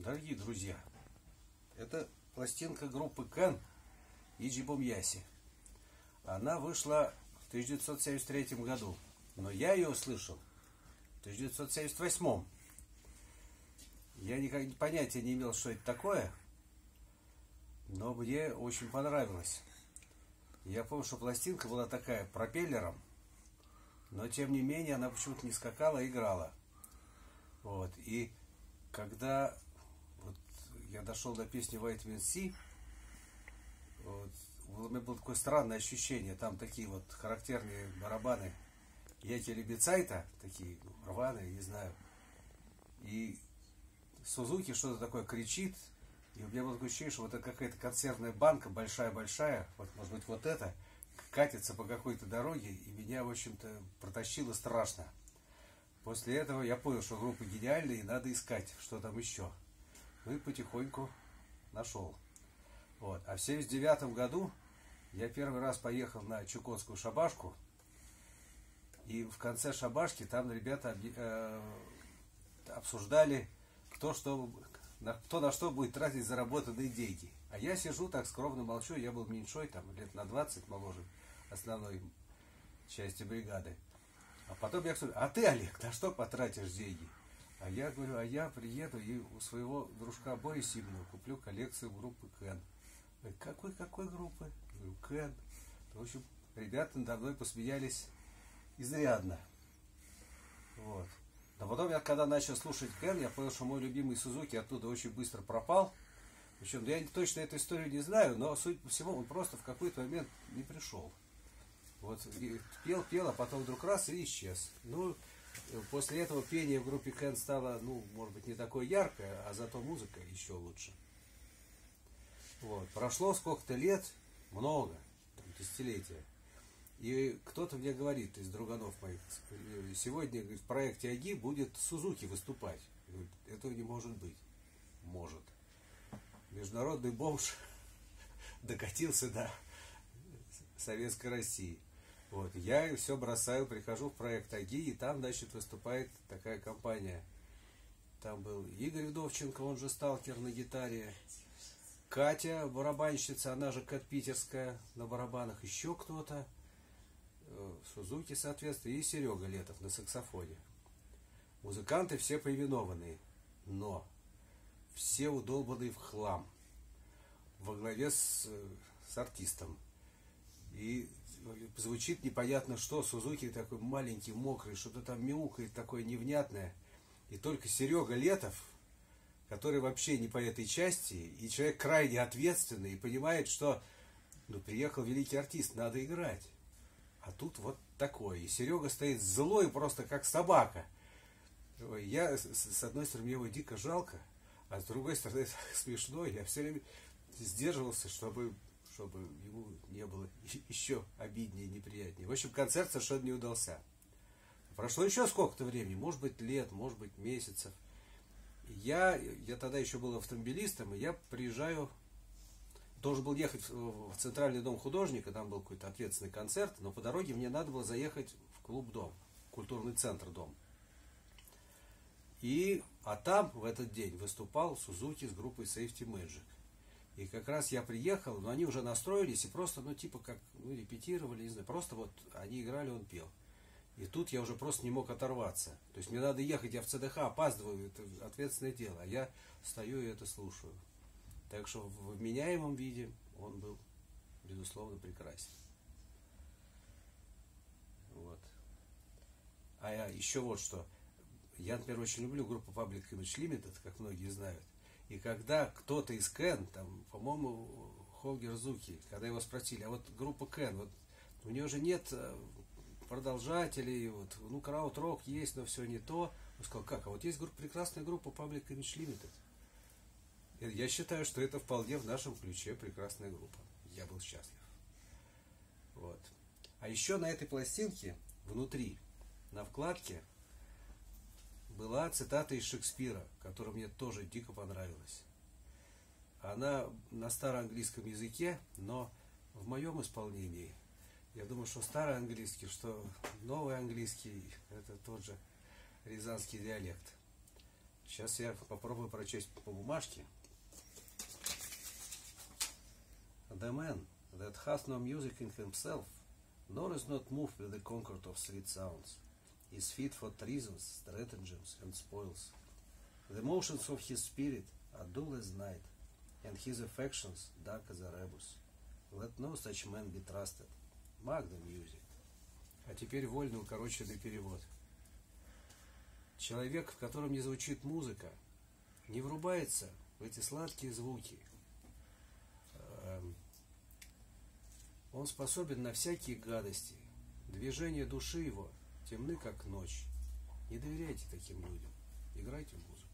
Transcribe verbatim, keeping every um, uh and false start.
Дорогие друзья, это пластинка группы Кен «Иджи Бомьяси». Она вышла в тысяча девятьсот семьдесят третьем году, но я ее услышал в тысяча девятьсот семьдесят восьмом. Я никак понятия не имел, что это такое, но мне очень понравилось. Я помню, что пластинка была такая, пропеллером, но тем не менее она почему-то не скакала, а играла. Вот. И когда вот я дошел до песни Vitamin C, вот, у меня было такое странное ощущение. Там такие вот характерные барабаны Йети Бицайта, такие рваные, не знаю. И Сузуки что-то такое кричит. И у меня было такое ощущение, что вот это какая-то консервная банка, большая-большая, вот, может быть, вот это, катится по какой-то дороге, и меня, в общем-то, протащило страшно. После этого я понял, что группа гениальная, и надо искать, что там еще. Ну и потихоньку нашел. Вот. А в семьдесят девятом году я первый раз поехал на Чукотскую шабашку, и в конце шабашки там ребята э, обсуждали, кто, что, на, кто на что будет тратить заработанные деньги. А я сижу так скромно молчу, я был меньшой, там лет на двадцать моложе основной части бригады. А потом я говорю: а ты, Олег, на что потратишь деньги? А я говорю: а я приеду и у своего дружка Бори Симонова куплю коллекцию группы Кен. Какой, какой группы? Я говорю: Кен. В общем, ребята надо мной посмеялись изрядно. Вот. Но потом я, когда начал слушать Кен, я понял, что мой любимый Сузуки оттуда очень быстро пропал. Причем я точно эту историю не знаю, но, суть по всему, он просто в какой-то момент не пришел. Вот, пел, пел, а потом вдруг раз и исчез. Ну, после этого пение в группе Кен стало, ну, может быть, не такое яркое, а зато музыка еще лучше. Вот. Прошло сколько-то лет, много, там, десятилетия. И кто-то мне говорит из друганов моих: сегодня, говорит, в проекте Аги будет Сузуки выступать. Говорит, этого не может быть. Может. Международный бомж докатился до Советской России. Вот. Я все бросаю, прихожу в проект Аги, и там, значит, выступает такая компания. Там был Игорь Вдовченко, он же Сталкер на гитаре. Катя, барабанщица, она же Кэт Питерская на барабанах. Еще кто-то. Сузуки, соответственно, и Серега Летов на саксофоне. Музыканты все повинованы, но все удолбанные в хлам. Во главе с, с артистом. И звучит непонятно что. Сузуки такой маленький, мокрый, что-то там мяукает такое невнятное. И только Серега Летов, который вообще не по этой части, и человек крайне ответственный, и понимает, что ну, приехал великий артист, надо играть. А тут вот такое. И Серега стоит злой, просто как собака. Я, с одной стороны, мне его дико жалко, а с другой стороны, смешно. Я все время сдерживался, чтобы, чтобы ему не было еще обиднее и неприятнее. В общем, концерт совершенно не удался. Прошло еще сколько-то времени, может быть, лет, может быть, месяцев. Я, я тогда еще был автомобилистом, и я приезжаю, должен был ехать в Центральный дом художника, там был какой-то ответственный концерт, но по дороге мне надо было заехать в клуб «Дом», культурный центр «Дом». И, а там в этот день выступал Сузуки с группой Safety Magic. И как раз я приехал, но они уже настроились и просто, ну, типа, как, ну, репетировали, не знаю, просто вот они играли, он пел. И тут я уже просто не мог оторваться. То есть мне надо ехать, я в ЦДХ опаздываю, это ответственное дело. А я стою и это слушаю. Так что в вменяемом виде он был, безусловно, прекрасен. Вот. А я еще вот что. Я, например, очень люблю группу Public Image Limited, как многие знают. И когда кто-то из Кен, там, по-моему, Холгер Зуки, когда его спросили: а вот группа Кен, вот у нее же нет продолжателей, вот, ну, крауд-рок есть, но все не то. Он сказал: как? А вот есть группа, прекрасная группа Public Image Limited. Я считаю, что это вполне в нашем ключе прекрасная группа. Я был счастлив. Вот. А еще на этой пластинке, внутри, на вкладке, была цитата из Шекспира, которая мне тоже дико понравилась. Она на староанглийском языке, но в моем исполнении, я думаю, что староанглийский, что новый английский, это тот же рязанский диалект. Сейчас я попробую прочесть по бумажке. The man that hath no music in himself, nor is not moved with the concord of sweet sounds, is fit for treasons, stratagems, and spoils. The motions of his spirit are dull as night, and his affections dark as a rebus. Let no such man be trusted. Mark the music. А теперь вольный укороченный перевод. Человек, в котором не звучит музыка, не врубается в эти сладкие звуки. Он способен на всякие гадости. Движения души его темны, как ночь. Не доверяйте таким людям. Играйте музыку.